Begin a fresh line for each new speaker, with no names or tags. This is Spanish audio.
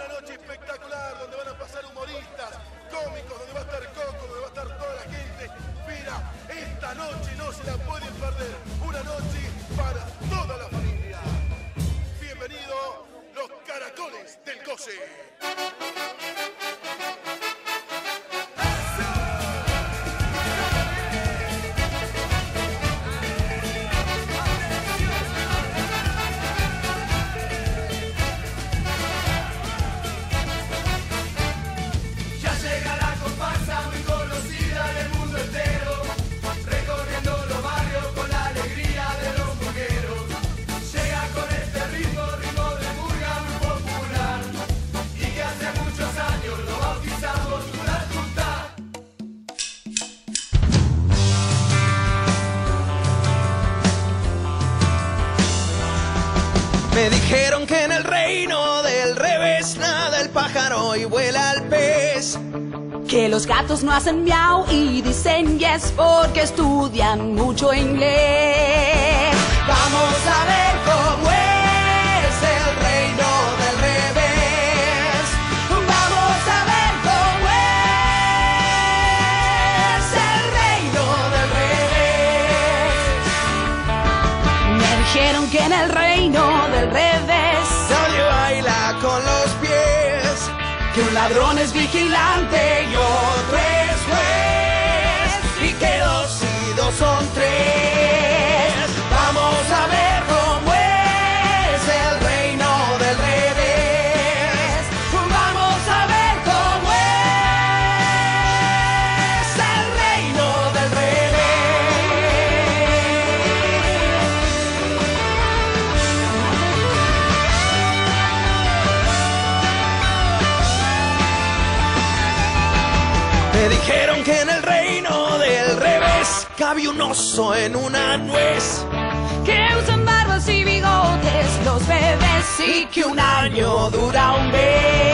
Una noche espectacular donde van a pasar humoristas, cómicos, donde va a estar Coco, donde va a estar toda la gente. Mira, esta noche no se la pueden perder. Una noche para toda la familia. Bienvenido, los Caracoles del Goce.
Me dijeron que en el reino del revés nada el pájaro y vuela el pez.
Que los gatos no hacen miau y dicen yes porque estudian mucho inglés.
Vamos a ver cómo es el reino del revés.
Vamos a ver cómo es el reino del revés. Me dijeron que en el reino del revés
nadie baila con los pies.
que un ladrón es vigilante y otro es juez,
Y que 2 y 2 son 3. Vamos a ver cómo es el reino del revés.
vamos a ver cómo es el reino del
Me dijeron que en el reino del revés cabe un oso en una nuez.
que usan barbas y bigotes los bebés
Y que un año dura un mes.